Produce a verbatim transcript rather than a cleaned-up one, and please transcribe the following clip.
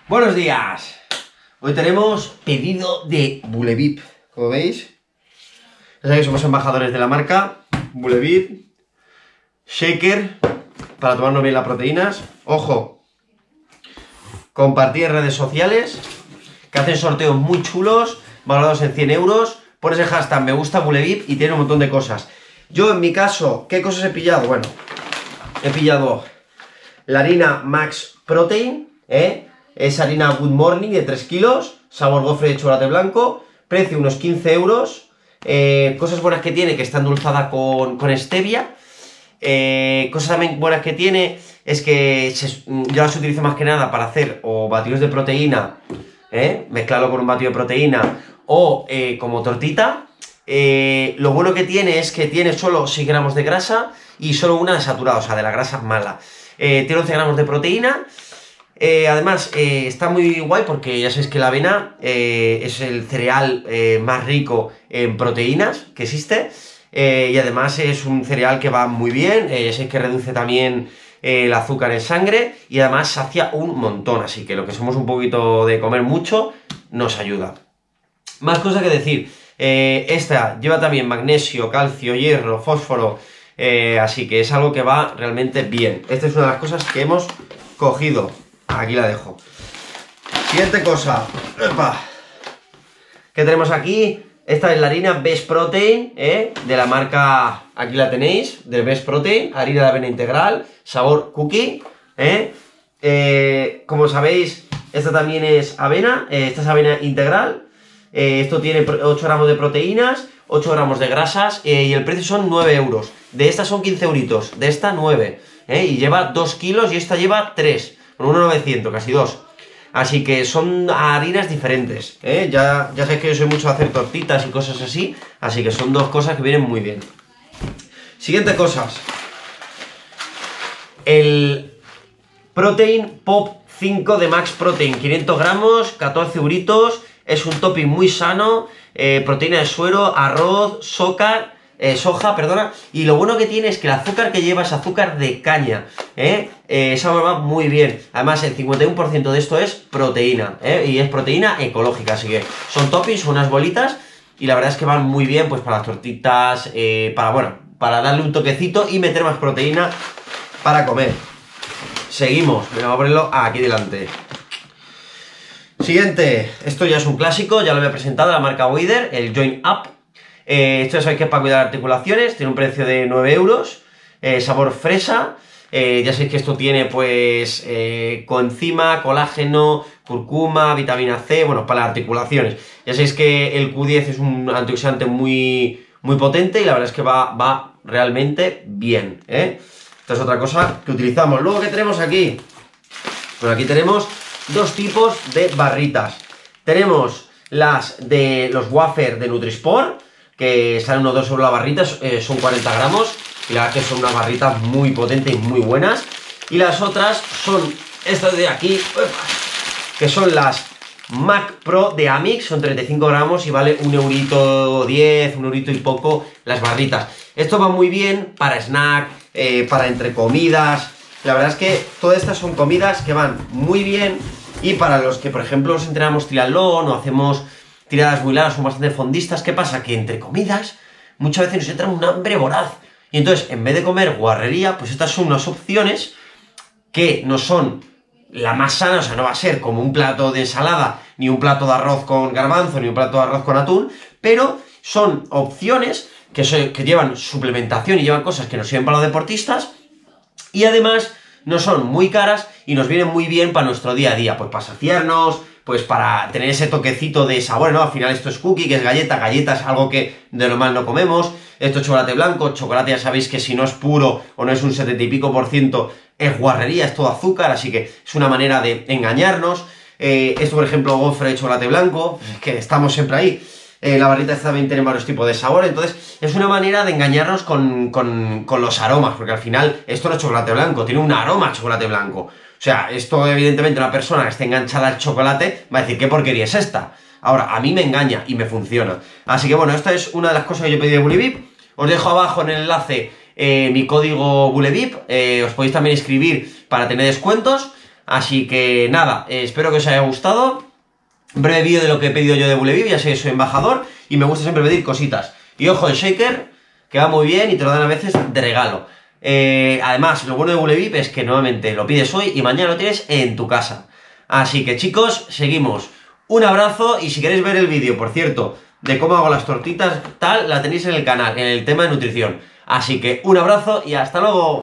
Buenos días. Hoy tenemos pedido de Bullevip. Como veis, ya sabéis que somos embajadores de la marca Bullevip. Shaker para tomarnos bien las proteínas. Ojo, compartir en redes sociales, que hacen sorteos muy chulos, valorados en cien euros. Pones el hashtag me gusta Bullevip y tiene un montón de cosas. Yo en mi caso, ¿qué cosas he pillado? Bueno, he pillado la harina Max Protein, ¿eh? Es harina Good Morning de tres kilos, sabor gofre de chocolate blanco, precio unos quince euros. Eh, cosas buenas que tiene, que está endulzada con, con stevia. Eh, cosas también buenas que tiene es que se, yo las utilizo más que nada para hacer o batidos de proteína, ¿eh? Mezclarlo con un batido de proteína o eh, como tortita. Eh, lo bueno que tiene es que tiene solo seis gramos de grasa y solo una de saturada, o sea, de la grasa mala. Eh, tiene once gramos de proteína. Eh, además, eh, está muy guay porque ya sabéis que la avena eh, es el cereal eh, más rico en proteínas que existe. Eh, y además es un cereal que va muy bien, eh, ya sabéis que reduce también eh, el azúcar en sangre y además sacia un montón. Así que lo que somos un poquito de comer mucho nos ayuda. Más cosas que decir. Eh, esta lleva también magnesio, calcio, hierro, fósforo. Eh, así que es algo que va realmente bien. Esta es una de las cosas que hemos cogido. Aquí la dejo. Siguiente cosa. ¡Epa! ¿Qué tenemos aquí? Esta es la harina Best Protein, ¿eh? De la marca, aquí la tenéis, de Best Protein, harina de avena integral, sabor cookie, ¿eh? Eh, como sabéis, esta también es avena, eh, esta es avena integral. Eh, esto tiene ocho gramos de proteínas, ocho gramos de grasas, eh, y el precio son nueve euros. De esta son quince euritos, de esta nueve, ¿eh? Y lleva dos kilos y esta lleva tres. uno novecientos, casi dos. Así que son harinas diferentes, ¿eh? Ya, ya sabéis que yo soy mucho de hacer tortitas y cosas así, así que son dos cosas que vienen muy bien. Siguiente cosas. El Protein Pop cinco de Max Protein, quinientos gramos, catorce euritos. Es un topping muy sano, eh, proteína de suero, arroz, soja, eh, soja, perdona. Y lo bueno que tiene es que el azúcar que lleva es azúcar de caña, ¿eh? Eh, esa va muy bien. Además, el cincuenta y uno por ciento de esto es proteína, ¿eh? Y es proteína ecológica, así que son toppings, son unas bolitas. Y la verdad es que van muy bien pues para las tortitas, eh, para, bueno, para darle un toquecito y meter más proteína para comer. Seguimos, vamos a ponerlo aquí delante. Siguiente, esto ya es un clásico, ya lo había presentado, la marca Weider, el Joint Up. Eh, esto ya sabéis que es para cuidar articulaciones, tiene un precio de nueve euros, eh, sabor fresa. Eh, ya sabéis que esto tiene pues eh, coenzima, colágeno, curcuma, vitamina C, bueno, para las articulaciones. Ya sabéis que el Q diez es un antioxidante muy, muy potente y la verdad es que va, va realmente bien, ¿eh? Esta es otra cosa que utilizamos. Luego, ¿qué tenemos aquí? Pues aquí tenemos dos tipos de barritas. Tenemos las de los wafer de Nutrisport, que salen unos dos euros la barrita, eh, son cuarenta gramos, y la verdad que son unas barritas muy potentes y muy buenas. Y las otras son estas de aquí, que son las Mac Pro de Amix, son treinta y cinco gramos y vale un eurito diez, un eurito y poco las barritas. Esto va muy bien para snack, eh, para entre comidas. La verdad es que todas estas son comidas que van muy bien y para los que, por ejemplo, nos entrenamos triatlón o hacemos tiradas muy largas, son bastante fondistas. ¿Qué pasa? Que entre comidas muchas veces nos entra un hambre voraz. Y entonces, en vez de comer guarrería, pues estas son unas opciones que no son la más sana, o sea, no va a ser como un plato de ensalada, ni un plato de arroz con garbanzo, ni un plato de arroz con atún, pero son opciones que, so- que llevan suplementación y llevan cosas que nos sirven para los deportistas. Y además no son muy caras y nos vienen muy bien para nuestro día a día, pues para saciarnos, pues para tener ese toquecito de sabor, ¿no? Al final esto es cookie, que es galleta, galleta es algo que de normal no comemos. Esto es chocolate blanco, chocolate ya sabéis que si no es puro o no es un setenta y pico por ciento es guarrería, es todo azúcar, así que es una manera de engañarnos. Eh, esto, por ejemplo, gofre de chocolate blanco, que estamos siempre ahí. Eh, la barrita esta también tiene varios tipos de sabor, entonces es una manera de engañarnos con, con, con los aromas, porque al final esto no es chocolate blanco, tiene un aroma a chocolate blanco. O sea, esto evidentemente una persona que esté enganchada al chocolate va a decir, ¿qué porquería es esta? Ahora, a mí me engaña y me funciona. Así que bueno, esta es una de las cosas que yo pedí de Bullevip. Os dejo abajo en el enlace eh, mi código Bullevip, eh, os podéis también inscribir para tener descuentos. Así que nada, eh, espero que os haya gustado. Breve vídeo de lo que he pedido yo de Bullevip, ya sé, soy embajador y me gusta siempre pedir cositas. Y ojo, el shaker, que va muy bien y te lo dan a veces de regalo. Eh, además, lo bueno de Bullevip es que nuevamente lo pides hoy y mañana lo tienes en tu casa. Así que chicos, seguimos. Un abrazo y si queréis ver el vídeo, por cierto, de cómo hago las tortitas, tal, la tenéis en el canal, en el tema de nutrición. Así que un abrazo y hasta luego.